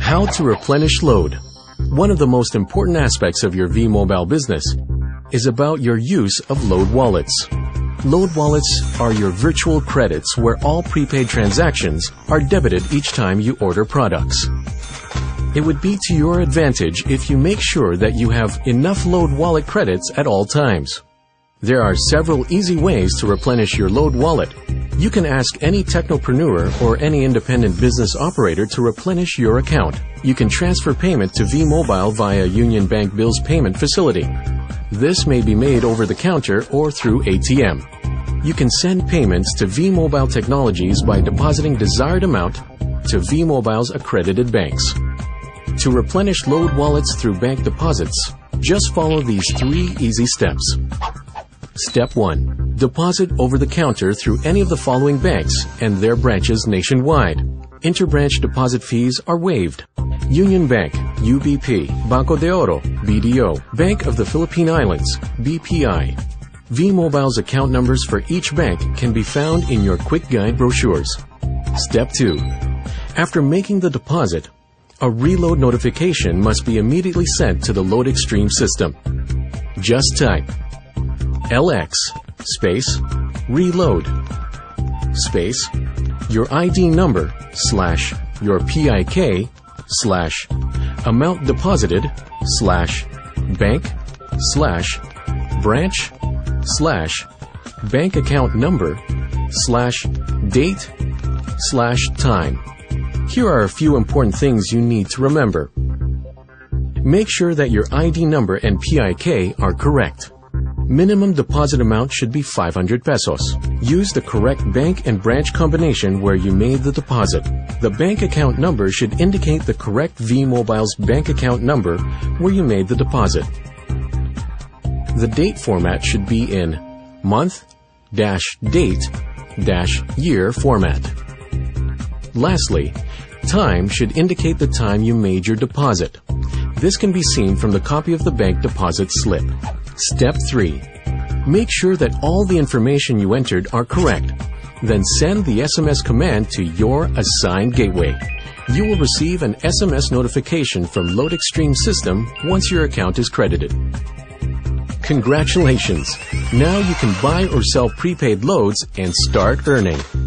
How to replenish load. One of the most important aspects of your VMobile business is about your use of load wallets. Load wallets are your virtual credits where all prepaid transactions are debited each time you order products. It would be to your advantage if you make sure that you have enough load wallet credits at all times. There are several easy ways to replenish your load wallet. You can ask any technopreneur or any independent business operator to replenish your account. You can transfer payment to VMobile via Union Bank Bill's payment facility. This may be made over the counter or through ATM. You can send payments to VMobile Technologies by depositing desired amount to VMobile's accredited banks. To replenish load wallets through bank deposits, just follow these 3 easy steps. Step 1. Deposit over the counter through any of the following banks and their branches nationwide. Interbranch deposit fees are waived. Union Bank, UBP, Banco de Oro, BDO, Bank of the Philippine Islands, BPI. VMobile's account numbers for each bank can be found in your quick guide brochures. Step 2. After making the deposit, a reload notification must be immediately sent to the Load Extreme system. Just type LX space reload space your ID number / your PIK / amount deposited / bank / branch / bank account number / date / time. Here are a few important things you need to remember. Make sure that your ID number and PIK are correct. Minimum deposit amount should be 500 pesos. Use the correct bank and branch combination where you made the deposit. The bank account number should indicate the correct VMobile's bank account number where you made the deposit. The date format should be in month-date-year format. Lastly, time should indicate the time you made your deposit. This can be seen from the copy of the bank deposit slip. Step 3. Make sure that all the information you entered are correct. Then send the SMS command to your assigned gateway. You will receive an SMS notification from Load Extreme system once your account is credited. Congratulations! Now you can buy or sell prepaid loads and start earning.